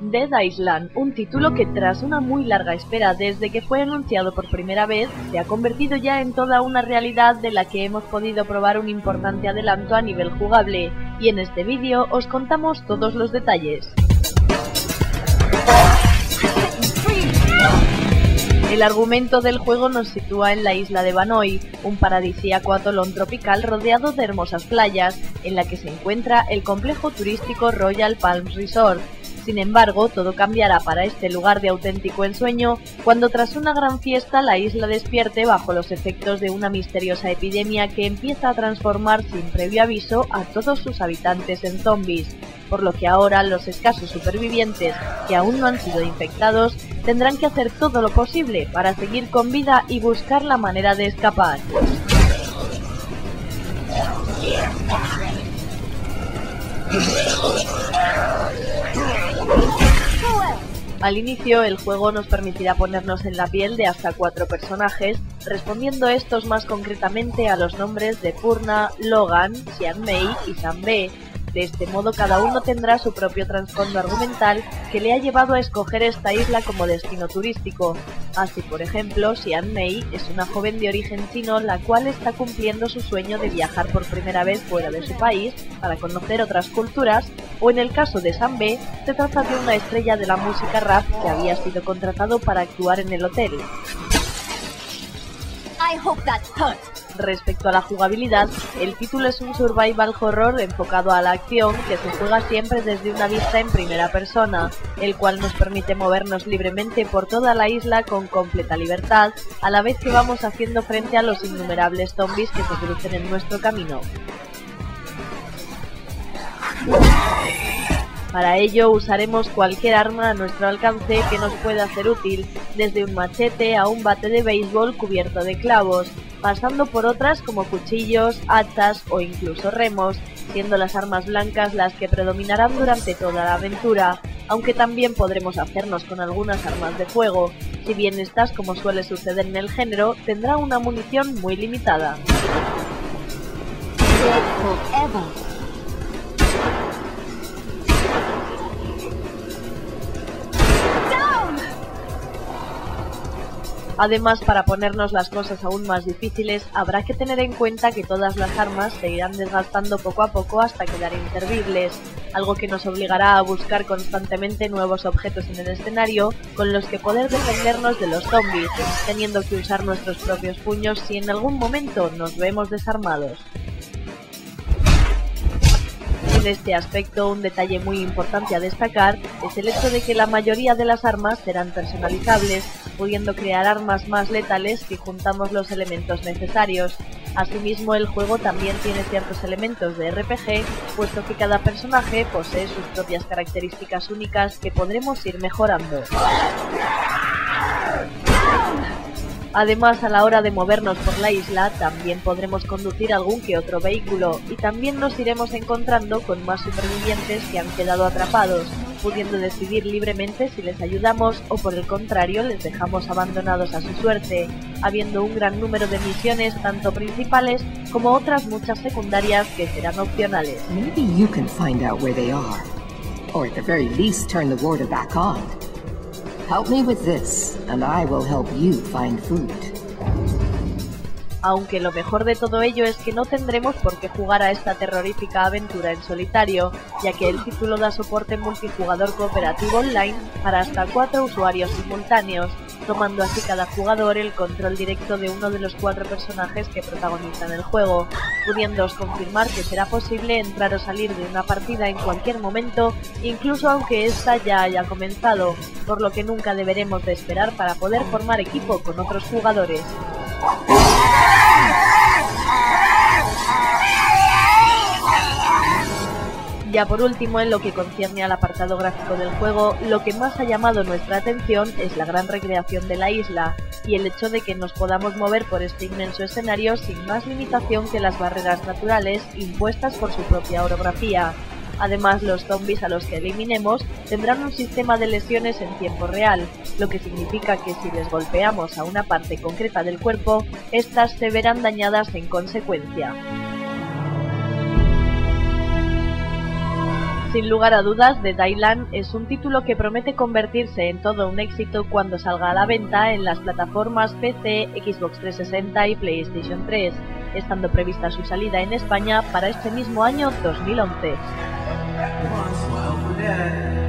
Dead Island, un título que tras una muy larga espera desde que fue anunciado por primera vez, se ha convertido ya en toda una realidad de la que hemos podido probar un importante adelanto a nivel jugable, y en este vídeo os contamos todos los detalles. El argumento del juego nos sitúa en la isla de Vanoi, un paradisíaco atolón tropical rodeado de hermosas playas, en la que se encuentra el complejo turístico Royal Palms Resort. Sin embargo, todo cambiará para este lugar de auténtico ensueño cuando tras una gran fiesta la isla despierte bajo los efectos de una misteriosa epidemia que empieza a transformar sin previo aviso a todos sus habitantes en zombies, por lo que ahora los escasos supervivientes que aún no han sido infectados tendrán que hacer todo lo posible para seguir con vida y buscar la manera de escapar. Al inicio, el juego nos permitirá ponernos en la piel de hasta 4 personajes, respondiendo estos más concretamente a los nombres de Purna, Logan, Xianmei y Sanbe. De este modo, cada uno tendrá su propio trasfondo argumental que le ha llevado a escoger esta isla como destino turístico. Así, por ejemplo, Xianmei es una joven de origen chino la cual está cumpliendo su sueño de viajar por primera vez fuera de su país para conocer otras culturas, o en el caso de Sanbe, se trata de una estrella de la música rap que había sido contratado para actuar en el hotel. Respecto a la jugabilidad, el título es un survival horror enfocado a la acción que se juega siempre desde una vista en primera persona, el cual nos permite movernos libremente por toda la isla con completa libertad, a la vez que vamos haciendo frente a los innumerables zombies que se crucen en nuestro camino. Para ello usaremos cualquier arma a nuestro alcance que nos pueda ser útil, desde un machete a un bate de béisbol cubierto de clavos, pasando por otras como cuchillos, hachas o incluso remos, siendo las armas blancas las que predominarán durante toda la aventura, aunque también podremos hacernos con algunas armas de fuego, si bien estas, como suele suceder en el género, tendrá una munición muy limitada. Además, para ponernos las cosas aún más difíciles, habrá que tener en cuenta que todas las armas se irán desgastando poco a poco hasta quedar inservibles, algo que nos obligará a buscar constantemente nuevos objetos en el escenario con los que poder defendernos de los zombies, teniendo que usar nuestros propios puños si en algún momento nos vemos desarmados. En este aspecto, un detalle muy importante a destacar es el hecho de que la mayoría de las armas serán personalizables, pudiendo crear armas más letales si juntamos los elementos necesarios. Asimismo, el juego también tiene ciertos elementos de RPG, puesto que cada personaje posee sus propias características únicas que podremos ir mejorando. Además, a la hora de movernos por la isla, también podremos conducir algún que otro vehículo, y también nos iremos encontrando con más supervivientes que han quedado atrapados, pudiendo decidir libremente si les ayudamos o por el contrario les dejamos abandonados a su suerte, habiendo un gran número de misiones tanto principales como otras muchas secundarias que serán opcionales. Maybe you can find out where they are, or at the very least turn the water back on. Help me with this, and I will help you find food. Aunque lo mejor de todo ello es que no tendremos por qué jugar a esta terrorífica aventura en solitario, ya que el título da soporte multijugador cooperativo online para hasta 4 usuarios simultáneos, tomando así cada jugador el control directo de uno de los 4 personajes que protagonizan el juego, pudiéndoos confirmar que será posible entrar o salir de una partida en cualquier momento, incluso aunque ésta ya haya comenzado, por lo que nunca deberemos de esperar para poder formar equipo con otros jugadores. Ya por último, en lo que concierne al apartado gráfico del juego, lo que más ha llamado nuestra atención es la gran recreación de la isla, y el hecho de que nos podamos mover por este inmenso escenario sin más limitación que las barreras naturales impuestas por su propia orografía. Además, los zombies a los que eliminemos tendrán un sistema de lesiones en tiempo real, lo que significa que si les golpeamos a una parte concreta del cuerpo, estas se verán dañadas en consecuencia. Sin lugar a dudas, Dead Island es un título que promete convertirse en todo un éxito cuando salga a la venta en las plataformas PC, Xbox 360 y PlayStation 3, estando prevista su salida en España para este mismo año 2011.